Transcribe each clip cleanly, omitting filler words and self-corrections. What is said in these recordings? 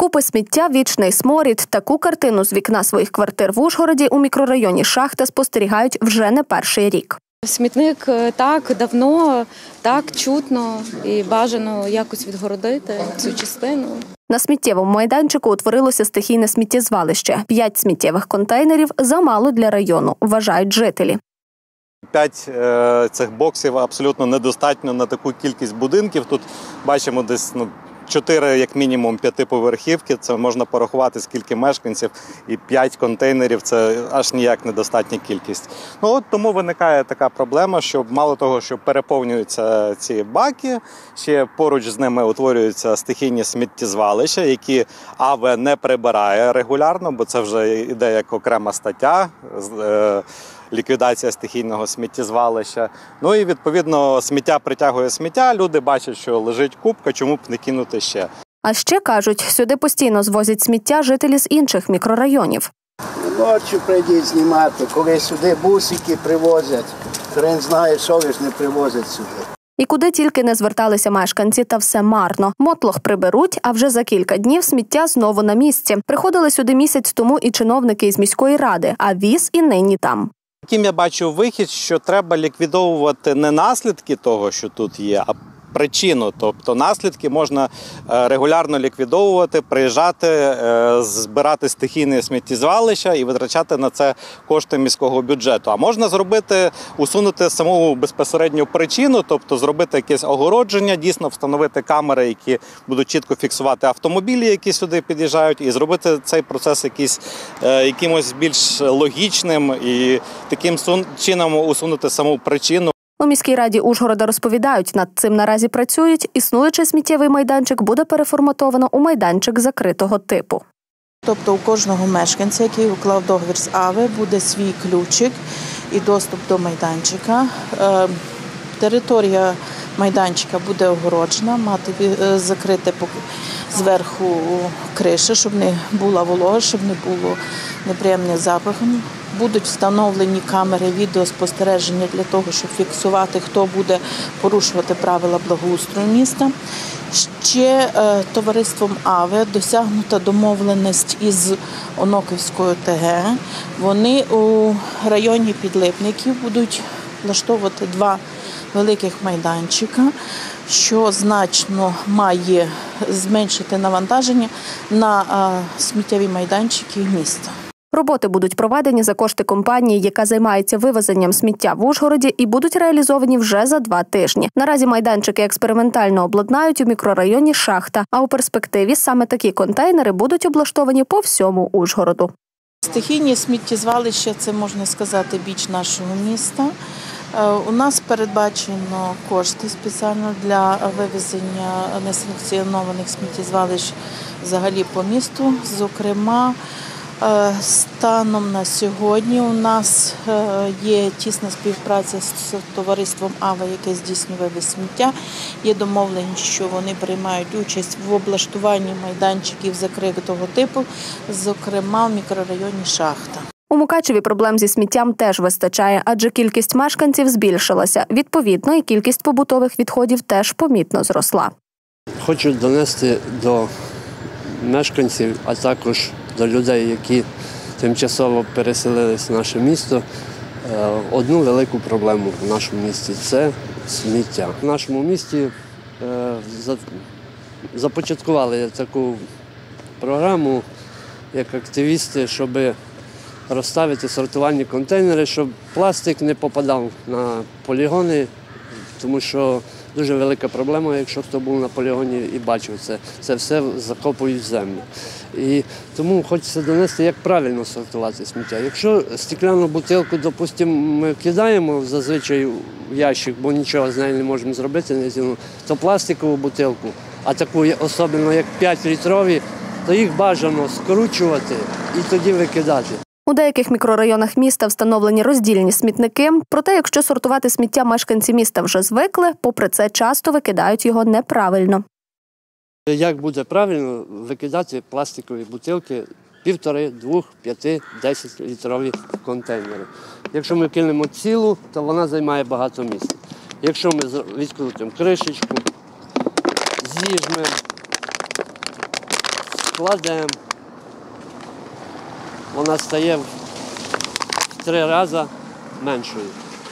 Купи сміття, вічний сморід. Таку картину з вікна своїх квартир в Ужгороді у мікрорайоні Шахта спостерігають вже не перший рік. Смітник так давно, так чутно і бажано якось відгородити цю частину. На сміттєвому майданчику утворилося стихійне сміттєзвалище. 5 сміттєвих контейнерів замало для району, вважають жителі. 5 цих боксів абсолютно недостатньо на таку кількість будинків. Тут бачимо десь 4, як мінімум, 5-поверхівки. Це можна порахувати, скільки мешканців. І 5 контейнерів – це аж ніяк недостатня кількість. Тому виникає така проблема, що мало того, що переповнюються ці баки, ще поруч з ними утворюються стихійні сміттєзвалища, які АВ не прибирає регулярно, бо це вже йде як окрема стаття ліквідація стихійного сміттєзвалища. І, відповідно, сміття притягує сміття, люди бачать, що лежить купка, чому б не кинути ще. А ще, кажуть, сюди постійно звозять сміття жителі з інших мікрорайонів. Ночі прийдіть знімати, коли сюди бусики привозять, хрен знає, що ж не привозять сюди. І куди тільки не зверталися мешканці, та все марно. Мотлох приберуть, а вже за кілька днів сміття знову на місці. Приходили сюди місяць тому і чиновники із міської ради, а віз і нині там. Яким я бачу вихід, що треба ліквідовувати не наслідки того, що тут є, а причину. Тобто наслідки можна регулярно ліквідовувати, приїжджати, збирати стихійне сміттєзвалища і витрачати на це кошти міського бюджету. А можна усунути саму безпосередню причину, тобто зробити якесь огородження, дійсно встановити камери, які будуть чітко фіксувати автомобілі, які сюди під'їжджають, і зробити цей процес якимось більш логічним і таким чином усунути саму причину. У міській раді Ужгорода розповідають, над цим наразі працюють. Існуючий сміттєвий майданчик буде переформатовано у майданчик закритого типу. Тобто у кожного мешканця, який уклав договір з АВ, буде свій ключик і доступ до майданчика. Територія майданчика буде огороджена, мати закрите зверху криша, щоб не була волога, щоб не було неприємних запахів. Будуть встановлені камери відеоспостереження для того, щоб фіксувати, хто буде порушувати правила благоустрою міста. Ще товариством АВ досягнута домовленість із Оноківською ТГ. Вони у районі Підлипників будуть влаштовувати 2 великих майданчика, що значно має зменшити навантаження на сміттєві майданчики міста. Роботи будуть проведені за кошти компанії, яка займається вивезенням сміття в Ужгороді, і будуть реалізовані вже за 2 тижні. Наразі майданчики експериментально обладнають у мікрорайоні Шахта, а у перспективі саме такі контейнери будуть облаштовані по всьому Ужгороду. Стихійні сміттєзвалища – це, можна сказати, біч нашого міста. У нас передбачено кошти спеціально для вивезення несанкціонованих сміттєзвалищ взагалі по місту. Зокрема, станом на сьогодні у нас є тісна співпраця з товариством АВА, яке здійснює вивіз сміття. Є домовленість, що вони приймають участь в облаштуванні майданчиків закритого типу, зокрема в мікрорайоні Шахта. У Мукачеві проблем зі сміттям теж вистачає, адже кількість мешканців збільшилася. Відповідно, і кількість побутових відходів теж помітно зросла. Хочу донести до мешканців, а також до людей, які тимчасово переселилися в наше місто, одну велику проблему в нашому місті – це сміття. В нашому місті започаткували таку програму, як активісти, щоб розставити сортувальні контейнери, щоб пластик не попадав на полігони, тому що дуже велика проблема, якщо хто був на полігоні і бачив це. Це все закопують в землю. І тому хочеться донести, як правильно сортувати сміття. Якщо стекляну бутилку, допустимо, ми кидаємо зазвичай в ящик, бо нічого з нею не можемо зробити, то пластикову бутилку, а таку, особливо як 5-літрові, то їх бажано скручувати і тоді викидати. У деяких мікрорайонах міста встановлені роздільні смітники. Проте, якщо сортувати сміття мешканці міста вже звикли, попри це часто викидають його неправильно. Як буде правильно викидати пластикові бутилки 1,5, 2, 5, 10-літрові контейнери? Якщо ми кинемо цілу, то вона займає багато місця. Якщо ми відкрутимо кришечку, зіжмемо, кладемо, вона стає в 3 рази меншою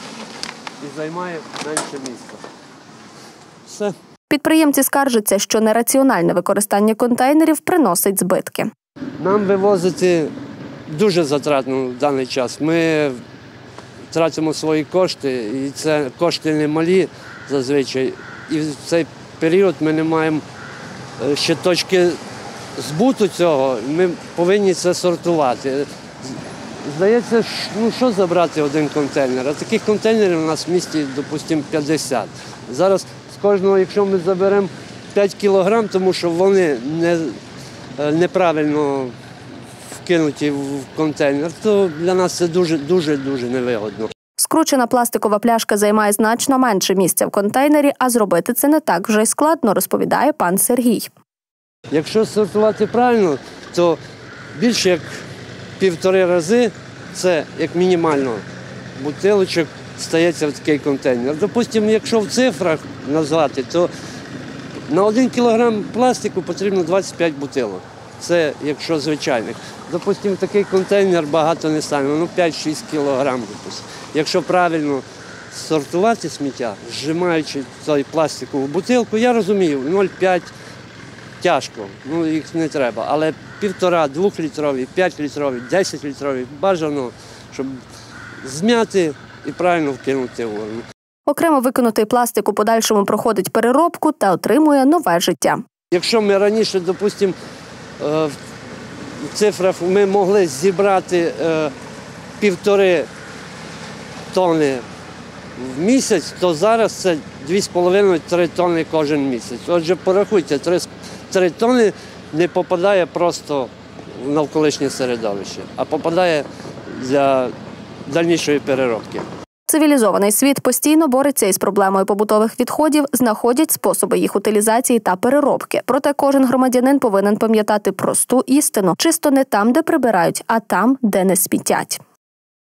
і займає менше місця. Все. Підприємці скаржаться, що нераціональне використання контейнерів приносить збитки. Нам вивозити дуже затратно в даний час. Ми тратимо свої кошти, і це кошти немалі зазвичай. І в цей період ми не маємо ще точки збуту цього, ми повинні це сортувати. Здається, що забрати один контейнер? А таких контейнерів у нас в місті, допустимо, 50. Зараз з кожного, якщо ми заберемо 5 кілограм, тому що вони неправильно вкинуті в контейнер, то для нас це дуже невигодно. Скручена пластикова пляшка займає значно менше місця в контейнері, а зробити це не так вже й складно, розповідає пан Сергій. Якщо сортувати правильно, то більше як 1,5 рази, це як мінімально, бутилочок стається в такий контейнер. Допустимо, якщо в цифрах назвати, то на 1 кілограм пластику потрібно 25 бутилок. Це якщо звичайних. Допустимо, такий контейнер багато не стане, 5-6 кілограм. Якщо правильно сортувати сміття, зжимаючи цю пластикову бутилку, я розумію, 0,5 тяжко, їх не треба, але 1,5, 2-літрові, 5-літрові, 10-літрові бажано, щоб зм'яти і правильно вкинути в урну. Окремо викинутий пластик у подальшому проходить переробку та отримує нове життя. Якщо ми раніше, допустимо, в цифрах ми могли зібрати 1,5 тонни в місяць, то зараз це 2,5-3 тонни кожен місяць. Отже, порахуйте, 3 тонни не попадає просто в навколишнє середовище, а попадає для дальнішої переробки. Цивілізований світ постійно бореться із проблемою побутових відходів, знаходять способи їх утилізації та переробки. Проте кожен громадянин повинен пам'ятати просту істину – чисто не там, де прибирають, а там, де не смітять.